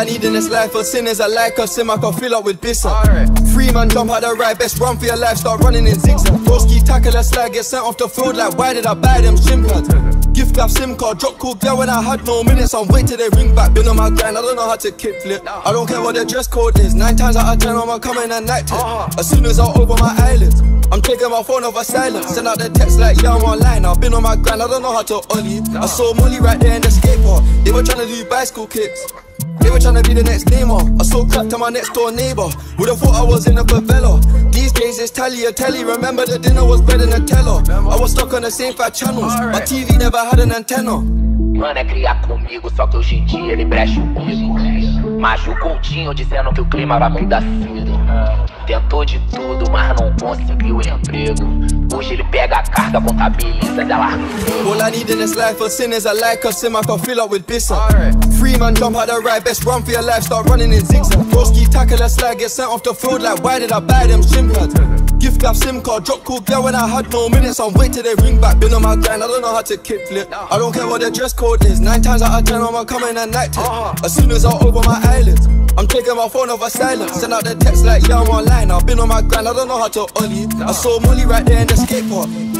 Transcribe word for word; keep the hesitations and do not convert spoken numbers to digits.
I need in this life for sinners are like a sim, I can fill up with bissa. Free man jump out the ride, best run for your life, start running in zigzag. Broski tackle a slag, get sent off the field like why did I buy them shin pads? Gift grab SIM card, drop cool girl when I had no minutes, I'm wait till they ring back. Been on my grind, I don't know how to kick flip. I don't care what the dress code is, nine times out of ten I'ma come in and night tip. As soon as I open my eyelids, I'm taking my phone over silent. Send out the text like yeah I'm online. I've been on my grind, I don't know how to ollie. I saw Molly right there in the skate park. They were trying to do bicycle kicks. They were trying to be the next Neymar. I saw crap to my next door neighbor. Would've thought I was in a favela. These days it's tally or telly. Remember the dinner was bread and Nutella. I was stuck on the same five channels. My T V never had an antenna. Mano é criar comigo, só que hoje em dia ele brecha o bico. Macho Coutinho dizendo que o clima vai mudar cedo. Tentou de tudo, mas não conseguiu emprego. Hoje ele pega a carga, contabiliza, já larga. All I need in this life for sinners are like a sim, I can fill up with bissa. Free man jump out the ride, best run for your life, start running in zigzag. Broski tackle a slag, get sent off the field like why did I buy them shin pads? Gift grab SIM card, drop cool girl when I had no minutes, I'm wait till they ring back. Been on my grind, I don't know how to kick flip. I don't care what the dress code is, nine times out of ten I'ma come in and night tip. As soon as I open my eyelids, I'm taking my phone over silent. Send out the text like yeah I'm online. I've been on my grind, I don't know how to ollie. I saw Molly right there in the skate park.